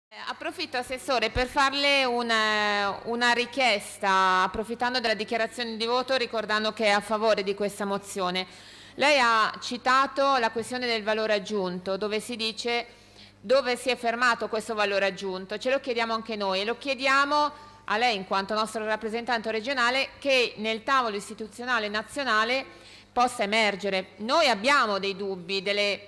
Approfitto, Assessore, per farle una richiesta, approfittando della dichiarazione di voto, ricordando che è a favore di questa mozione. Lei ha citato la questione del valore aggiunto, dove si dice dove si è fermato questo valore aggiunto. Ce lo chiediamo anche noi e lo chiediamo a lei, in quanto nostro rappresentante regionale, che nel tavolo istituzionale nazionale possa emergere. Noi abbiamo dei dubbi,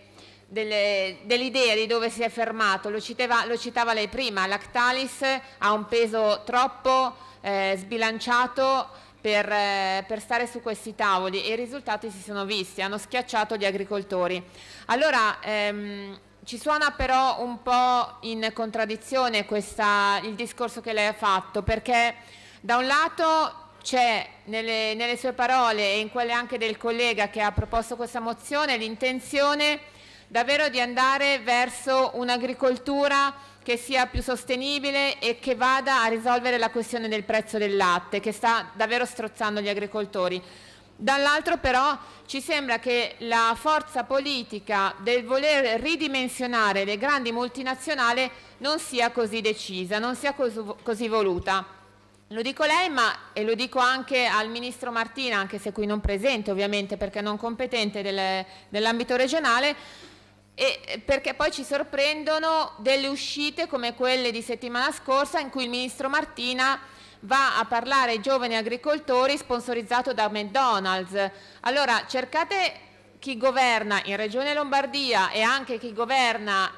dell'idea di dove si è fermato, lo citava lei prima. Lactalis ha un peso troppo sbilanciato per stare su questi tavoli e i risultati si sono visti, hanno schiacciato gli agricoltori. Allora ci suona però un po' in contraddizione il discorso che lei ha fatto, perché da un lato c'è nelle sue parole e in quelle anche del collega che ha proposto questa mozione l'intenzione davvero di andare verso un'agricoltura che sia più sostenibile e che vada a risolvere la questione del prezzo del latte, che sta davvero strozzando gli agricoltori. Dall'altro però ci sembra che la forza politica del voler ridimensionare le grandi multinazionali non sia così decisa, non sia così voluta. Lo dico a lei, e lo dico anche al Ministro Martina, anche se qui non presente ovviamente perché non competente dell'ambito regionale, e perché poi ci sorprendono delle uscite come quelle di settimana scorsa in cui il Ministro Martina va a parlare ai giovani agricoltori sponsorizzato da McDonald's. Allora cercate chi governa in Regione Lombardia e anche chi governa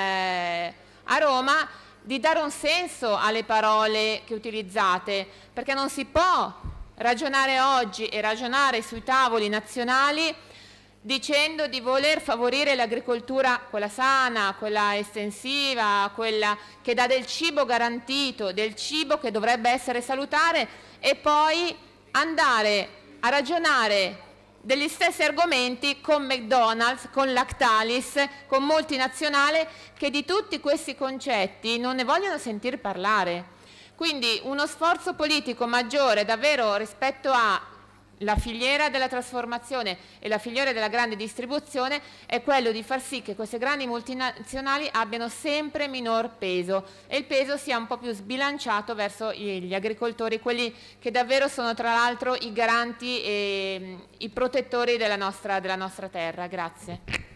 a Roma di dare un senso alle parole che utilizzate, perché non si può ragionare oggi e ragionare sui tavoli nazionali dicendo di voler favorire l'agricoltura, quella sana, quella estensiva, quella che dà del cibo garantito, del cibo che dovrebbe essere salutare, e poi andare a ragionare degli stessi argomenti con McDonald's, con Lactalis, con multinazionali che di tutti questi concetti non ne vogliono sentir parlare. Quindi uno sforzo politico maggiore davvero rispetto alla filiera della trasformazione e la filiera della grande distribuzione è quello di far sì che queste grandi multinazionali abbiano sempre minor peso e il peso sia un po' più sbilanciato verso gli agricoltori, quelli che davvero sono tra l'altro i garanti e i protettori della nostra terra. Grazie.